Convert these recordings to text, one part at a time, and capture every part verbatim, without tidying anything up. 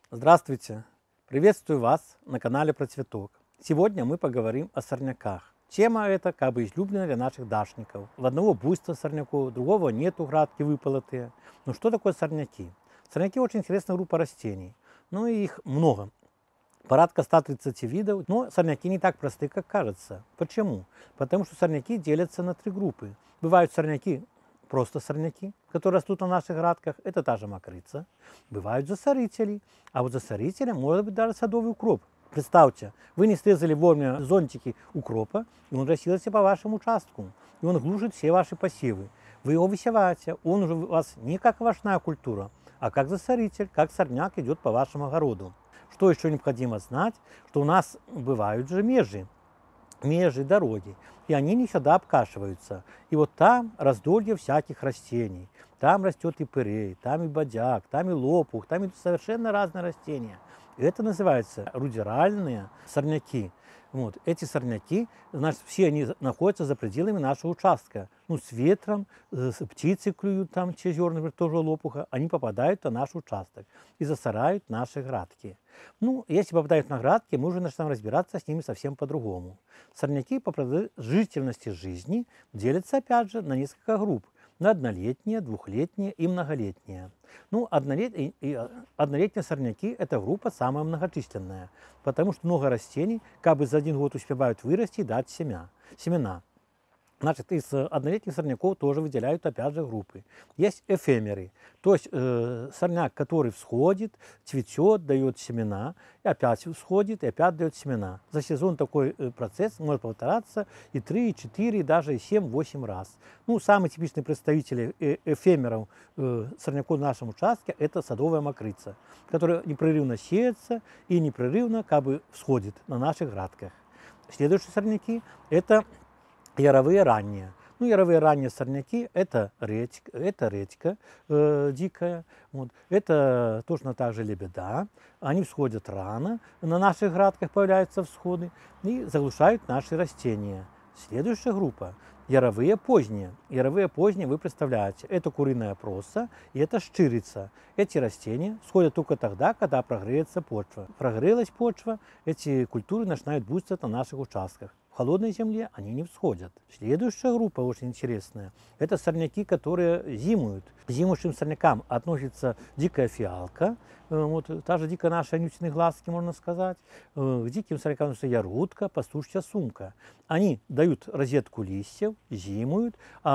Здравствуйте! Приветствую вас на канале Про Цветок. Сегодня мы поговорим о сорняках. Тема эта как бы излюбленная для наших дачников. В одного буйства сорняков, другого нету, градки выполотые. Но что такое сорняки? Сорняки очень интересная группа растений. Ну и их много. Порядка ста тридцати видов, но сорняки не так просты, как кажется. Почему? Потому что сорняки делятся на три группы. Бывают сорняки, просто сорняки, которые растут на наших градках, это та же мокрыца. Бывают засорители, а вот засорителем может быть даже садовый укроп. Представьте, вы не срезали вовремя зонтики укропа, и он рассеялся по вашему участку, и он глушит все ваши посевы. Вы его высеваете, он уже у вас не как овощная культура, а как засоритель, как сорняк идет по вашему огороду. Что еще необходимо знать, что у нас бывают же межи, межи, дороги, и они не всегда обкашиваются. И вот там раздолье всяких растений. Там растет и пырей, там и бодяк, там и лопух, там и совершенно разные растения. И это называется рудеральные сорняки. Вот. Эти сорняки, значит, все они находятся за пределами нашего участка. Ну, с ветром, с птицы клюют там, те зерна, тоже лопуха, они попадают на наш участок и засоряют наши градки. Ну, если попадают на градки, мы уже начинаем разбираться с ними совсем по-другому. Сорняки по продолжительности жизни делятся, опять же, на несколько групп. На однолетние, двухлетние и многолетние. Ну, однолет... однолетние сорняки – это группа самая многочисленная, потому что много растений как бы за один год успевают вырасти и дать семя, семена. Значит, из однолетних сорняков тоже выделяют, опять же, группы. Есть эфемеры, то есть э, сорняк, который всходит, цветет, дает семена, и опять всходит, и опять дает семена. За сезон такой э, процесс может повторяться и три, и четыре, и даже и семь-восемь раз. Ну, самые типичные представители э, эфемеров э, сорняков в нашем участке – это садовая мокрыца, которая непрерывно сеется и непрерывно как бы всходит на наших градках. Следующие сорняки – это яровые ранние. Ну, яровые ранние сорняки – это редька, это редька э, дикая, вот. Это точно так же лебеда. Они всходят рано, на наших градках появляются всходы и заглушают наши растения. Следующая группа – яровые поздние. Яровые поздние, вы представляете, это куриная проса и это щирица. Эти растения всходят только тогда, когда прогреется почва. Прогрелась почва, эти культуры начинают буйствовать на наших участках. В холодной земле они не всходят. Следующая группа очень интересная. Это сорняки, которые зимуют. К зимующим сорнякам относится дикая фиалка, вот, та же дикая наша анютины глазки, можно сказать. К диким сорнякам относится ярудка, пастушья сумка. Они дают розетку листьев, зимуют,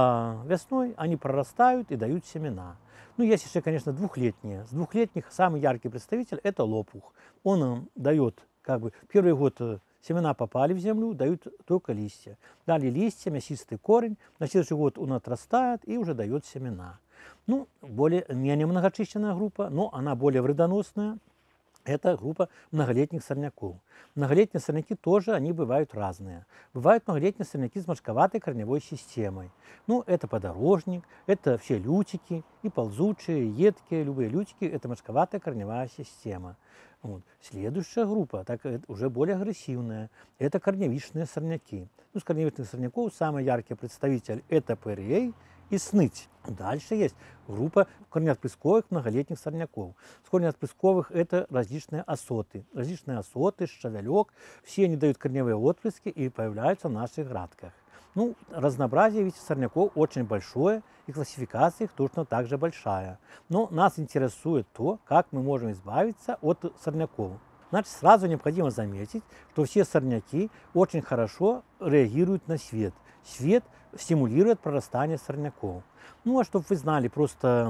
а весной они прорастают и дают семена. Ну, есть еще, конечно, двухлетние. С двухлетних самый яркий представитель – это лопух. Он дает, как бы, первый год семена попали в землю, дают только листья. Дали листья, мясистый корень, на следующий год он отрастает и уже дает семена. Ну, более, менее многочисленная группа, но она более вредоносная. Это группа многолетних сорняков. Многолетние сорняки тоже, они бывают разные. Бывают многолетние сорняки с мошковатой корневой системой. Ну, это подорожник, это все лютики, и ползучие, и едкие, любые лютики – это мошковатая корневая система. Вот. Следующая группа, так, уже более агрессивная, это корневищные сорняки. Ну, с корневищных сорняков самый яркий представитель – это пырей и сныть. Дальше есть группа корнеотпрысковых многолетних сорняков. С корнеотпрысковых это различные осоты. Различные осоты, щавелек, все они дают корневые отпрыски и появляются в наших градках. Ну, разнообразие видите, сорняков очень большое, и классификация их точно так же большая. Но нас интересует то, как мы можем избавиться от сорняков. Значит, сразу необходимо заметить, что все сорняки очень хорошо реагируют на свет. Свет стимулирует прорастание сорняков. Ну, а чтобы вы знали просто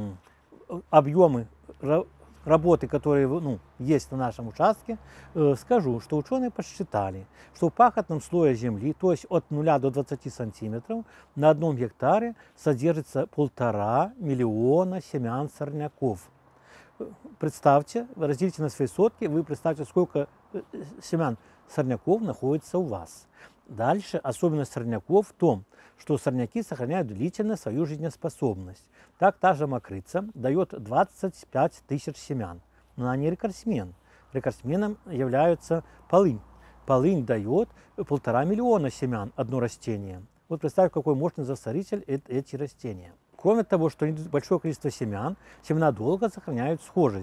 объемы работы, которые ну, есть на нашем участке, э, скажу, что ученые посчитали, что в пахотном слое земли, то есть от нуля до двадцати сантиметров, на одном гектаре содержится полтора миллиона семян сорняков. Представьте, разделите на свои сотки, вы представьте, сколько семян сорняков находится у вас. Дальше особенность сорняков в том, что сорняки сохраняют длительно свою жизнеспособность. Так, та же мокрыца дает двадцать пять тысяч семян, но она не рекордсмен. Рекордсменом является полынь. Полынь дает полтора миллиона семян одно растение. Вот представьте, какой мощный засоритель эти растения. Кроме того, что они дают большое количество семян, семена долго сохраняют схожесть.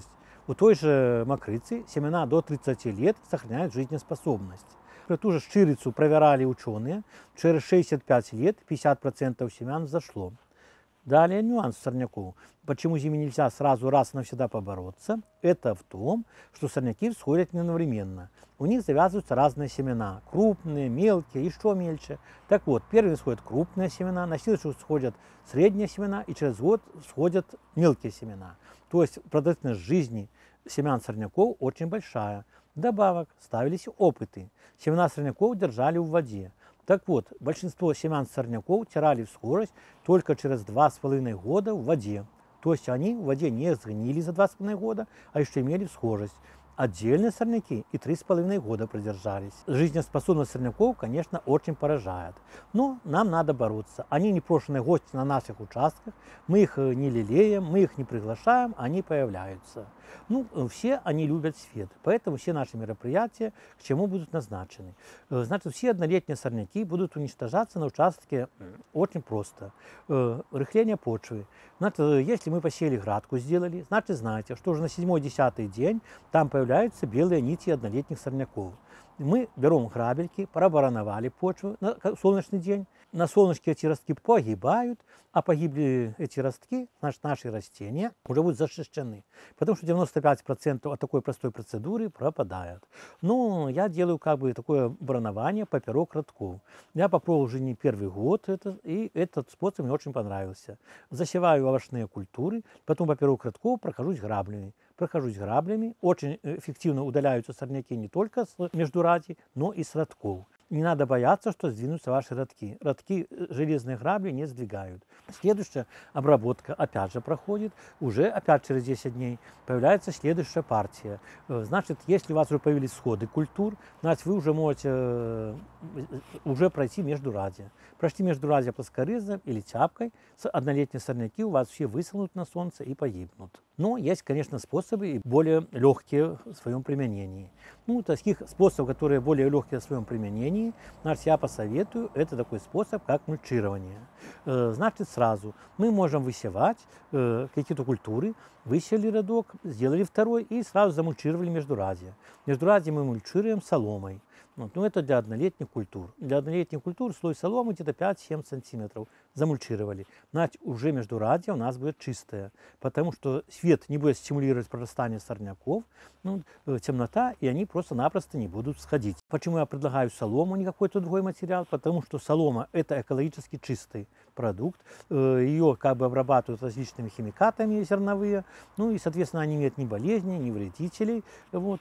У той же мокрыцы семена до тридцати лет сохраняют жизнеспособность. Ту же шчырицу проверяли ученые. Через шестьдесят пять лет пятьдесят процентов семян взошло. Далее нюанс сорняков. Почему с ними нельзя сразу раз и навсегда побороться? Это в том, что сорняки всходят не одновременно. У них завязываются разные семена. Крупные, мелкие, еще мельче. Так вот, первыми всходят крупные семена, на следующий всходят средние семена, и через год всходят мелкие семена. То есть продолжительность жизни семян сорняков очень большая. Вдобавок ставились опыты. Семена сорняков держали в воде. Так вот, большинство семян сорняков теряли скорость только через два с половиной года в воде. То есть они в воде не сгнили за два с половиной года, а еще имели схожесть. Отдельные сорняки и три с половиной года продержались. Жизнеспособность сорняков, конечно, очень поражает. Но нам надо бороться. Они непрошенные гости на наших участках. Мы их не лелеем, мы их не приглашаем, они появляются. Ну, все они любят свет, поэтому все наши мероприятия к чему будут назначены. Значит, все однолетние сорняки будут уничтожаться на участке очень просто. Рыхление почвы. Значит, если мы посеяли градку, сделали, значит, знаете, что уже на седьмой-десятый день там появляются белые нити однолетних сорняков. Мы берем грабельки, пробароновали почву на солнечный день. На солнышке эти ростки погибают, а погибли эти ростки, значит, наши растения уже будут защищены. Потому что девяносто пять процентов от такой простой процедуры пропадает. Ну, я делаю как бы такое баронование поперек ростков. Я попробовал уже не первый год, это, и этот способ мне очень понравился. Засеваю овощные культуры, потом поперек ростков прохожусь граблями. Прохожусь граблями, очень эффективно удаляются сорняки не только с междурядий, но и с ростков. Не надо бояться, что сдвинутся ваши ростки. Ростки железные грабли не сдвигают. Следующая обработка опять же проходит. Уже опять через десять дней появляется следующая партия. Значит, если у вас уже появились сходы культур, значит, вы уже можете уже пройти междурядье. Пройти междурядье плоскорезом или тяпкой, однолетние сорняки у вас все высохнут на солнце и погибнут. Но есть, конечно, способы более легкие в своем применении. Ну, таких способов, которые более легкие в своем применении, значит, я посоветую, это такой способ, как мульчирование. Значит, сразу мы можем высевать какие-то культуры, высели рядок, сделали второй и сразу замульчировали междурядье. Междурядье мы мульчируем соломой. Вот. Ну, это для однолетних культур. Для однолетних культур слой соломы где-то пять-семь сантиметров замульчировали. Значит, уже междурядье у нас будет чистое, потому что свет не будет стимулировать прорастание сорняков, ну, темнота, и они просто-напросто не будут сходить. Почему я предлагаю солому, не какой-то другой материал? Потому что солома – это экологически чистый продукт. Ее как бы обрабатывают различными химикатами зерновые, ну и, соответственно, они не имеют ни болезней, ни вредителей. Вот.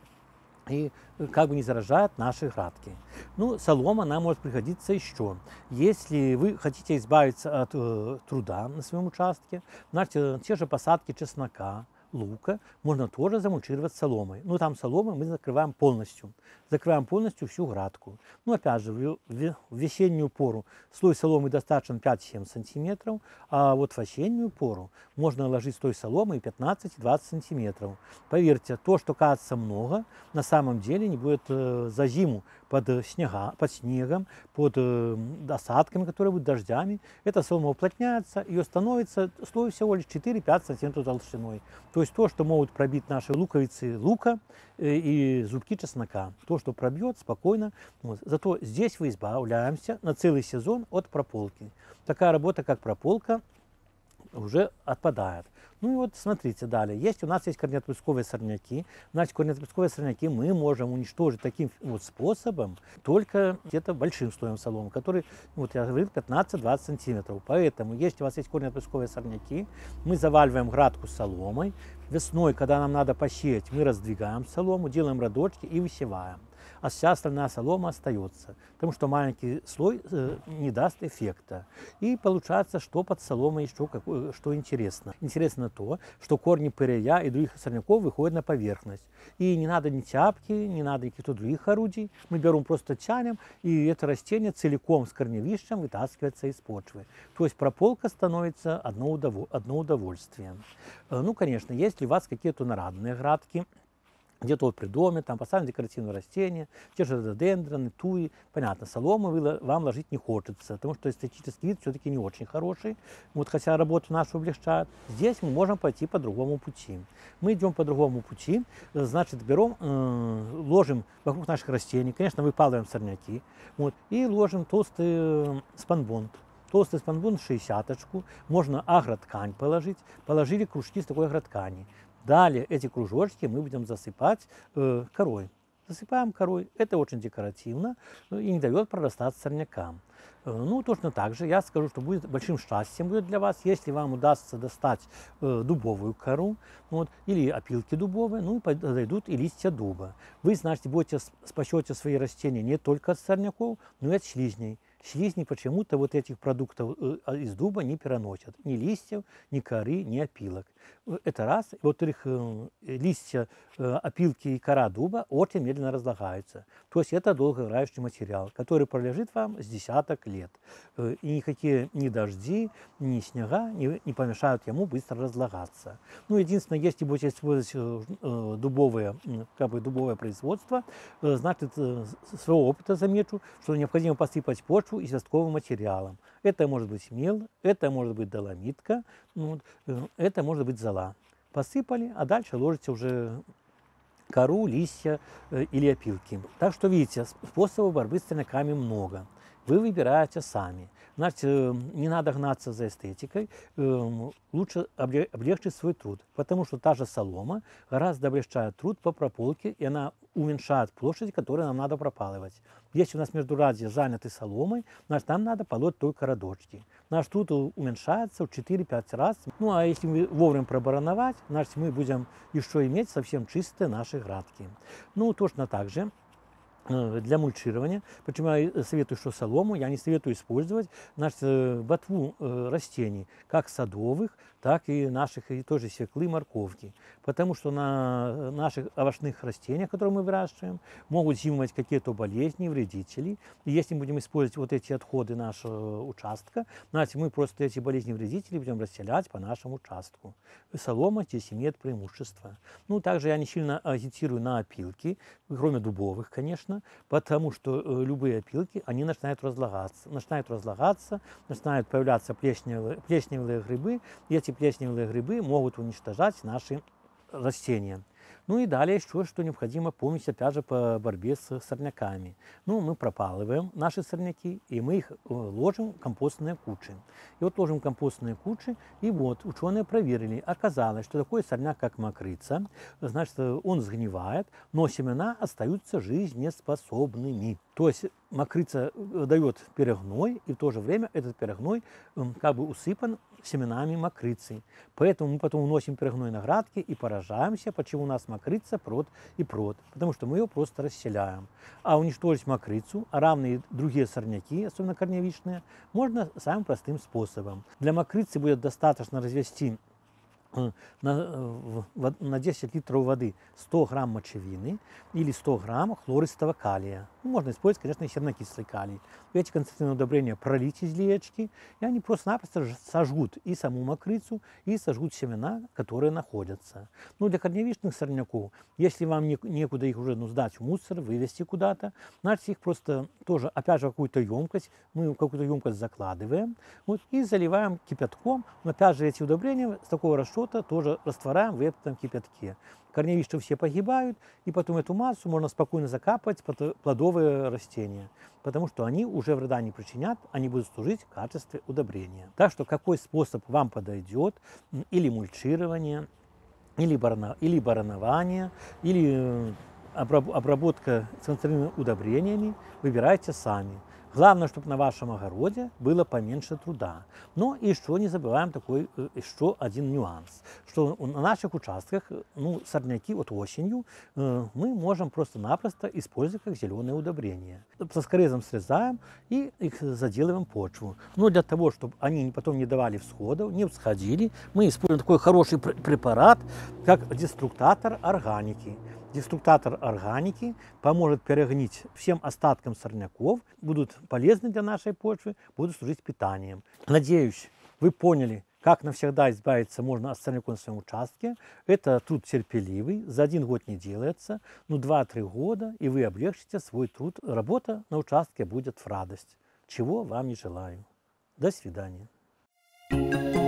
И как бы не заражает наши градки. Ну, солома нам может пригодиться еще. Если вы хотите избавиться от э, труда на своем участке, значит, те же посадки чеснока, лука можно тоже замульчировать соломой. Но там соломой мы закрываем полностью. Закрываем полностью всю градку. Ну, опять же, в, в, в весеннюю пору слой соломы достаточно пять-семь сантиметров, а вот в осеннюю пору можно ложить слой соломы пятнадцать-двадцать сантиметров. Поверьте, то, что кажется много, на самом деле не будет э, за зиму под, снега, под снегом, под э, осадками, которые будут дождями. Эта солома уплотняется, ее становится слой всего лишь четыре-пять сантиметров толщиной. То есть то, что могут пробить наши луковицы лука э, и зубки чеснока. То, что пробьет спокойно. Вот. Зато здесь мы избавляемся на целый сезон от прополки. Такая работа, как прополка, уже отпадает. Ну и вот смотрите далее. Есть у нас есть корнеотпрысковые сорняки. Значит, корнеотпрысковые сорняки мы можем уничтожить таким вот способом только где-то большим слоем соломы, который, вот я говорил, пятнадцать-двадцать сантиметров. Поэтому, если у вас есть корнеотпрысковые сорняки, мы заваливаем градку соломой. Весной, когда нам надо посеять, мы раздвигаем солому, делаем родочки и высеваем. А вся остальная солома остается, потому что маленький слой э, не даст эффекта. И получается, что под соломой еще какое, что интересно. Интересно то, что корни пырея и других сорняков выходят на поверхность. И не надо ни тяпки, не надо каких-то других орудий. Мы берем просто тянем, и это растение целиком с корневищем вытаскивается из почвы. То есть прополка становится одно, удов... одно удовольствие. Ну, конечно, если у вас какие-то нарадные градки, где-то вот при доме, там поставим декоративные растения, те же рододендроны, туи. Понятно, соломы вы, вам ложить не хочется, потому что эстетический вид все-таки не очень хороший, вот, хотя работу нашу облегчает. Здесь мы можем пойти по другому пути. Мы идем по другому пути, значит, берем, э, ложим вокруг наших растений, конечно, выпалываем сорняки, вот, и ложим толстый спанбонд. Толстый спанбонд шестидесяточку, можно агроткань положить, положили кружки с такой агроткани. Далее эти кружочки мы будем засыпать э, корой. Засыпаем корой. Это очень декоративно и не дает прорастать сорнякам. Э, ну, точно так же я скажу, что будет большим счастьем будет для вас, если вам удастся достать э, дубовую кору, вот, или опилки дубовые, ну и подойдут и листья дуба. Вы, значит, будете спасете свои растения не только от сорняков, но и от слизней. Слизни почему-то вот этих продуктов из дуба не переносят. Ни листьев, ни коры, ни опилок. Это раз. Во-вторых, листья, опилки и кора дуба очень медленно разлагаются. То есть это долгоиграющий материал, который пролежит вам с десяток лет. И никакие ни дожди, ни снега не, не помешают ему быстро разлагаться. Ну, единственное, если будете использовать дубовое, как бы дубовое производство, значит, с своего опыта замечу, что необходимо посыпать почву известковым материалом. Это может быть мел, это может быть доломитка, ну, это может быть зола. Посыпали, а дальше ложите уже кору, листья э, или опилки. Так что, видите, способов борьбы с сорняками много. Вы выбираете сами. Значит, э, не надо гнаться за эстетикой, э, лучше облегчить свой труд, потому что та же солома гораздо облегчает труд по прополке, и она уменьшает площадь, которую нам надо пропалывать. Если у нас междурядья заняты соломой, значит, нам надо полоть только родочки. Наш труд уменьшается в четыре-пять раз. Ну, а если вовремя пробароновать, значит, мы будем еще иметь совсем чистые наши градки. Ну, точно так же для мульчирования. Почему я советую, что солому я не советую использовать, значит, ботву растений, как садовых, так и наших, и тоже свеклы, морковки. Потому что на наших овощных растениях, которые мы выращиваем, могут зимовать какие-то болезни, вредители. И если мы будем использовать вот эти отходы нашего участка, значит, мы просто эти болезни, вредители будем расселять по нашему участку. И солома здесь имеет преимущество. Ну, также я не сильно агитирую на опилки, кроме дубовых, конечно, потому что э, любые опилки, они начинают разлагаться. Начинают разлагаться, начинают появляться плесневые, плесневые грибы, и эти плесневые грибы могут уничтожать наши растения. Ну и далее еще, что необходимо помнить, опять же, по борьбе с сорняками. Ну, мы пропалываем наши сорняки, и мы их ложим в компостные кучи. И вот ложим в компостные кучи, и вот ученые проверили. Оказалось, что такой сорняк, как мокрыца, значит, он сгнивает, но семена остаются жизнеспособными. То есть мокрыца дает перегной, и в то же время этот перегной как бы усыпан семенами мокрыцы. Поэтому мы потом уносим перегной на грядки и поражаемся, почему у нас мокрыца прот и прот. Потому что мы ее просто расселяем. А уничтожить мокрыцу, а равные другие сорняки, особенно корневищные, можно самым простым способом. Для мокрыцы будет достаточно развести На, на десять литров воды сто грамм мочевины или сто грамм хлористого калия. Ну, можно использовать, конечно, и сернокислый калий. Эти концентрированные удобрения пролить из леечки, и они просто-напросто сожгут и саму мокрицу, и сожгут семена, которые находятся. Ну, для корневищных сорняков, если вам не, некуда их уже ну, сдать в мусор, вывести куда-то, значит, их просто тоже, опять же, в какую-то емкость, мы в какую-то емкость закладываем вот, и заливаем кипятком. Но, опять же, эти удобрения с такого расчета тоже растворяем в этом кипятке. Корневища все погибают, и потом эту массу можно спокойно закапывать под плодовые растения, потому что они уже вреда не причинят, они будут служить в качестве удобрения. Так что какой способ вам подойдет, или мульчирование, или, барна, или баранование, или обработка с концентрированными удобрениями, выбирайте сами. Главное, чтобы на вашем огороде было поменьше труда. Но еще не забываем такой еще один нюанс, что на наших участках ну, сорняки вот осенью э, мы можем просто-напросто использовать как зеленое удобрение. Плоскорезом срезаем и их заделываем в почву. Но для того, чтобы они потом не давали всходов, не всходили, мы используем такой хороший препарат, как деструктатор органики. Деструктатор органики поможет перегнить всем остаткам сорняков, будут полезны для нашей почвы, будут служить питанием. Надеюсь, вы поняли, Как навсегда избавиться можно от сорняков на своем участке? Это труд терпеливый, за один год не делается, ну два-три года, и вы облегчите свой труд. Работа на участке будет в радость, чего вам и желаю. До свидания.